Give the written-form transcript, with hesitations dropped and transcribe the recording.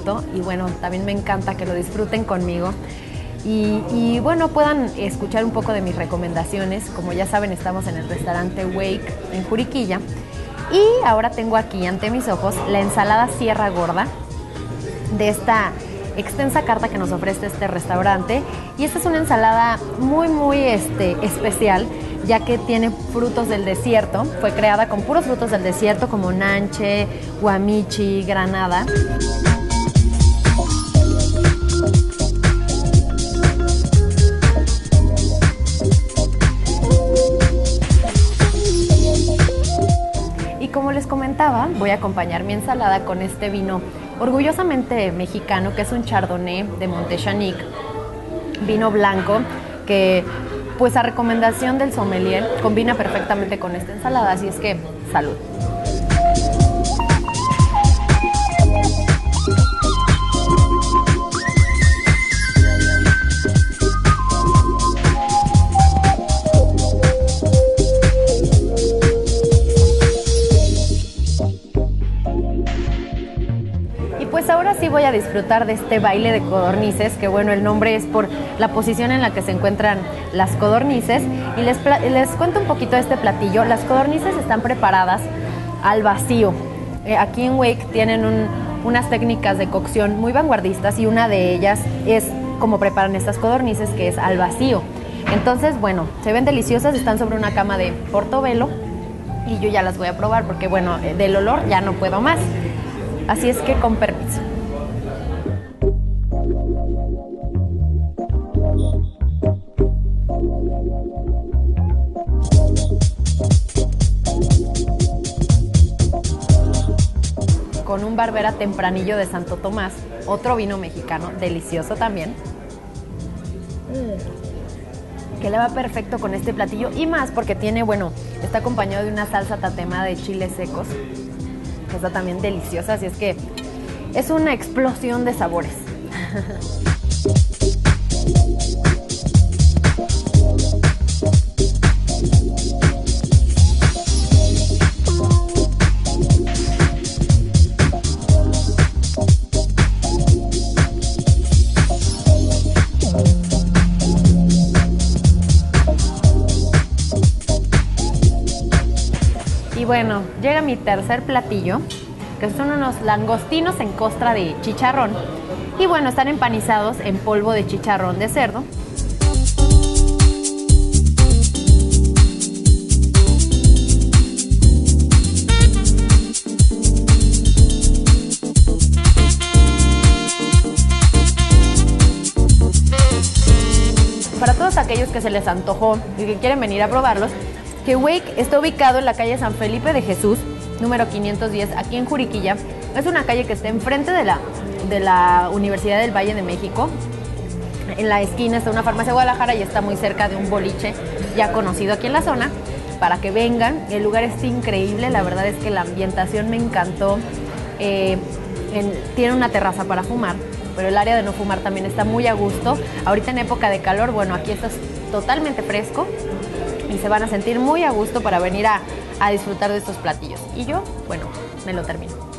disfruto y bueno, también me encanta que lo disfruten conmigo. Y bueno, puedan escuchar un poco de mis recomendaciones. Como ya saben, estamos en el restaurante Wake en Juriquilla. Y ahora tengo aquí ante mis ojos la ensalada Sierra Gorda de esta extensa carta que nos ofrece este restaurante. Y esta es una ensalada muy especial, ya que tiene frutos del desierto. Fue creada con puros frutos del desierto como nanche, guamichi, granada. Como les comentaba, voy a acompañar mi ensalada con este vino orgullosamente mexicano, que es un Chardonnay de Montechanic, vino blanco que pues a recomendación del sommelier combina perfectamente con esta ensalada, así es que salud. Pues ahora sí voy a disfrutar de este baile de codornices, que bueno, el nombre es por la posición en la que se encuentran las codornices. Y les cuento un poquito de este platillo. Las codornices están preparadas al vacío. Aquí en Wake tienen unas técnicas de cocción muy vanguardistas y una de ellas es cómo preparan estas codornices, que es al vacío. Entonces, bueno, se ven deliciosas, están sobre una cama de portobelo y yo ya las voy a probar porque, bueno, del olor ya no puedo más. Así es que con permiso. Con un Barbera Tempranillo de Santo Tomás, otro vino mexicano, delicioso también, que le va perfecto con este platillo y más porque tiene, bueno, está acompañado de una salsa tatemada de chiles secos, que está también deliciosa, así es que es una explosión de sabores. Y bueno, llega mi tercer platillo, que son unos langostinos en costra de chicharrón. Y bueno, están empanizados en polvo de chicharrón de cerdo. Para todos aquellos que se les antojó y que quieren venir a probarlos, que Wake está ubicado en la calle San Felipe de Jesús, número 510, aquí en Juriquilla. Es una calle que está enfrente de la Universidad del Valle de México. En la esquina está una farmacia Guadalajara y está muy cerca de un boliche ya conocido aquí en la zona, para que vengan. El lugar es increíble, la verdad es que la ambientación me encantó. Tiene una terraza para fumar, pero el área de no fumar también está muy a gusto. Ahorita en época de calor, bueno, aquí está totalmente fresco y se van a sentir muy a gusto para venir a disfrutar de estos platillos. Y yo, bueno, me lo termino.